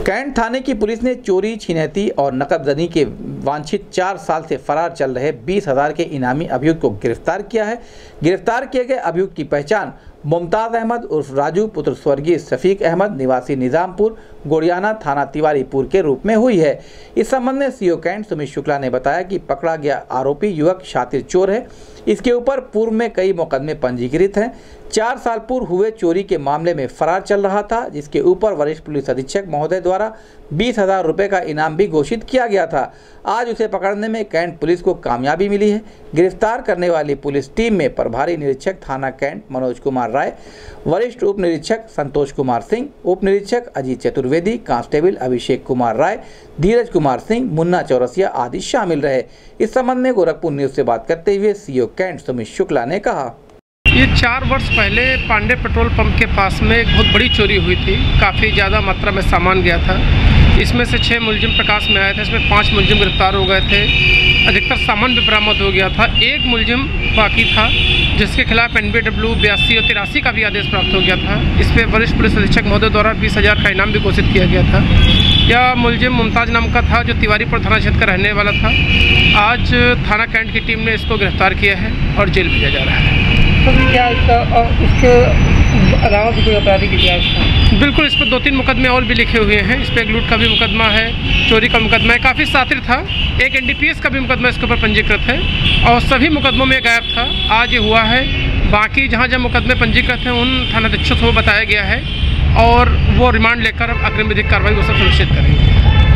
Cantt थाने की police ने चोरी, छिनैती और नकदजनी के वांछित 4 साल से फरार चल रहे 20,000 के इनामी अभियुक्त को गिरफ्तार किया है। गिरफ्तार किए गए अभियुक्त की पहचान मुमताज़ अहमद उर्फ राजू पुत्र स्वर्गीय शफीक अहमद निवासी निजामपुर गोड़ियाना थाना तिवारीपुर के रूप में हुई है। इस संबंध में सीओ कैंट सुमित शुक्ला ने बताया कि पकड़ा गया आरोपी युवक शातिर चोर है। इसके ऊपर पूर्व में कई मुकदमे पंजीकृत हैं। 4 साल पूर्व हुए चोरी के मामले में फरार चल रहा था, जिसके ऊपर वरिष्ठ पुलिस अधीक्षक महोदय द्वारा 20,000 रुपये का इनाम भी घोषित किया गया था। आज उसे पकड़ने में कैंट पुलिस को कामयाबी मिली है। गिरफ्तार करने वाली पुलिस टीम में प्रभारी निरीक्षक थाना कैंट मनोज कुमार राय, वरिष्ठ उप निरीक्षक संतोष कुमार सिंह, उप निरीक्षक अजीत चतुर्वेदी, कांस्टेबल अभिषेक कुमार राय, धीरज कुमार सिंह, मुन्ना चौरसिया आदि शामिल रहे। इस संबंध में गोरखपुर न्यूज से बात करते हुए सीओ कैंट सुमित शुक्ला ने कहा, ये 4 वर्ष पहले पांडे पेट्रोल पंप के पास में एक बहुत बड़ी चोरी हुई थी। काफ़ी ज़्यादा मात्रा में सामान गया था। इसमें से 6 मुलजिम प्रकाश में आए थे। इसमें 5 मुलजिम गिरफ्तार हो गए थे। अधिकतर सामान भी बरामद हो गया था। एक मुलजिम बाकी था, जिसके खिलाफ NBW 82 और 83 का भी आदेश प्राप्त हो गया था। इस पर वरिष्ठ पुलिस अधीक्षक महोदय द्वारा 20,000 का इनाम भी घोषित किया गया था। यह मुलजिम मुमताज़ नाम का था, जो तिवारीपुर थाना क्षेत्र का रहने वाला था। आज थाना कैंट की टीम ने इसको गिरफ्तार किया है और जेल भेजा जा रहा है। तो क्या इसके अलावा भी कोई आपराधिक इतिहास था? बिल्कुल, इस पर 2-3 मुकदमे और भी लिखे हुए हैं। इस पर एक लूट का भी मुकदमा है, चोरी का मुकदमा है, काफ़ी शातिर था। एक NDPS का भी मुकदमा इसके ऊपर पंजीकृत है और सभी मुकदमों में गायब था। आज ये हुआ है। बाकी जहाँ जहाँ मुकदमे पंजीकृत हैं उन थानाध्यक्षों को बताया गया है और वो रिमांड लेकर अग्रिम विधिक कार्रवाई वो सब सुनिश्चित करेंगे।